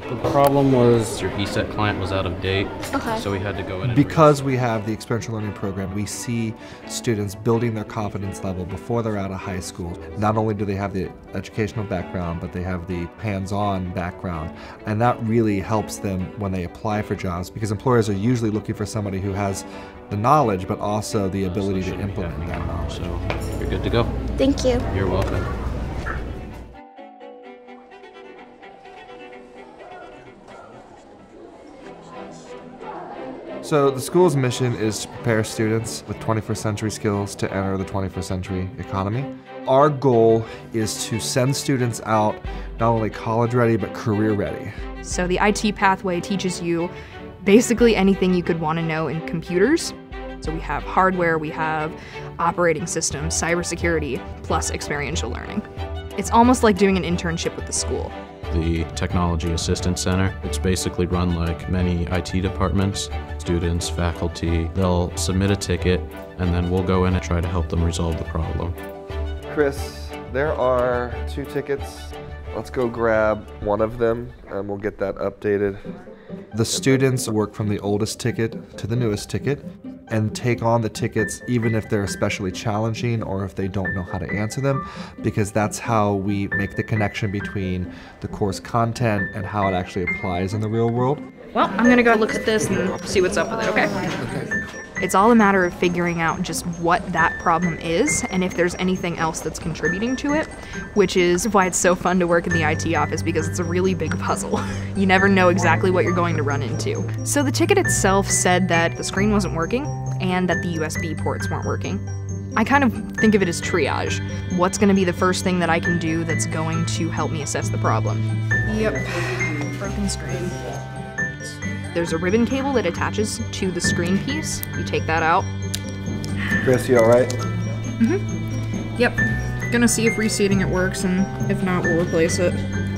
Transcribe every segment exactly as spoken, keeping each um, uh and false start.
The problem was your E SET client was out of date, okay. so we had to go in and Because we have the experiential learning program, we see students building their confidence level before they're out of high school. Not only do they have the educational background, but they have the hands-on background, and that really helps them when they apply for jobs, because employers are usually looking for somebody who has the knowledge, but also the ability to implement that knowledge. So you're good to go. Thank you. You're welcome. So the school's mission is to prepare students with twenty-first century skills to enter the twenty-first century economy. Our goal is to send students out not only college ready, but career ready. So the I T pathway teaches you basically anything you could want to know in computers. So we have hardware, we have operating systems, cybersecurity, plus experiential learning. It's almost like doing an internship with the school. The Technology Assistance Center, it's basically run like many I T departments. Students, faculty, they'll submit a ticket and then we'll go in and try to help them resolve the problem. Chris, there are two tickets. Let's go grab one of them and we'll get that updated. The students work from the oldest ticket to the newest ticket and take on the tickets even if they're especially challenging or if they don't know how to answer them, because that's how we make the connection between the course content and how it actually applies in the real world. Well, I'm gonna go look at this and see what's up with it, okay? Okay. It's all a matter of figuring out just what that problem is and if there's anything else that's contributing to it, which is why it's so fun to work in the I T office, because it's a really big puzzle. You never know exactly what you're going to run into. So the ticket itself said that the screen wasn't working and that the U S B ports weren't working. I kind of think of it as triage. What's gonna be the first thing that I can do that's going to help me assess the problem? Yep, broken screen. There's a ribbon cable that attaches to the screen piece. You take that out. Chris, you all right? Mm-hmm. Yep. Gonna see if reseating it works, and if not, we'll replace it.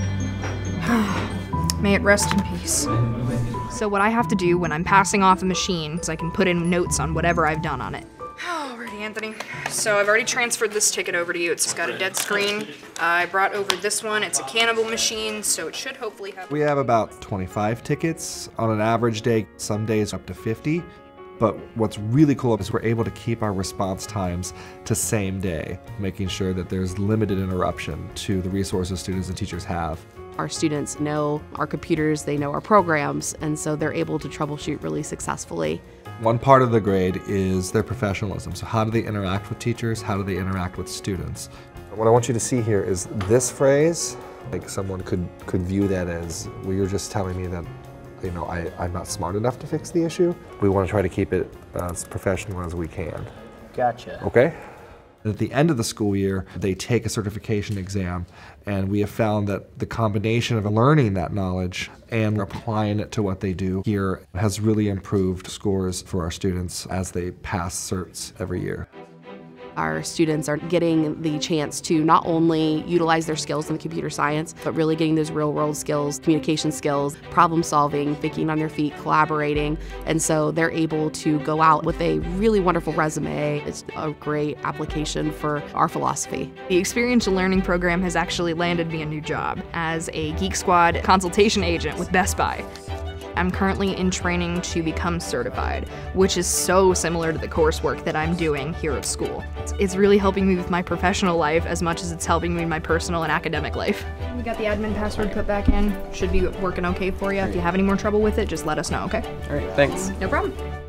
May it rest in peace. So what I have to do when I'm passing off a machine is I can put in notes on whatever I've done on it. Alrighty, Anthony. So I've already transferred this ticket over to you. It's got a dead screen. Uh, I brought over this one. It's a cannibal machine, so it should hopefully have... We have about twenty-five tickets on an average day, some days up to fifty. But what's really cool is we're able to keep our response times to same day, making sure that there's limited interruption to the resources students and teachers have. Our students know our computers, they know our programs, and so they're able to troubleshoot really successfully. One part of the grade is their professionalism. So how do they interact with teachers? How do they interact with students? What I want you to see here is this phrase, like someone could, could view that as, well, you're just telling me that, you know, I, I'm not smart enough to fix the issue. We want to try to keep it as professional as we can. Gotcha. Okay? At the end of the school year, they take a certification exam, and we have found that the combination of learning that knowledge and applying it to what they do here has really improved scores for our students as they pass certs every year. Our students are getting the chance to not only utilize their skills in computer science, but really getting those real world skills, communication skills, problem solving, thinking on their feet, collaborating. And so they're able to go out with a really wonderful resume. It's a great application for our philosophy. The experiential learning program has actually landed me a new job as a Geek Squad consultation agent with Best Buy. I'm currently in training to become certified, which is so similar to the coursework that I'm doing here at school. It's, it's really helping me with my professional life as much as it's helping me in my personal and academic life. We got the admin password put back in. Should be working okay for you. If you have any more trouble with it, just let us know, okay? All right, thanks. No problem.